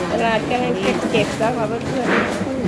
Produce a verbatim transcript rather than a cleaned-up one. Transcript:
ตลาดกำลังเก็บๆแล้วค่ะเพื่อนๆ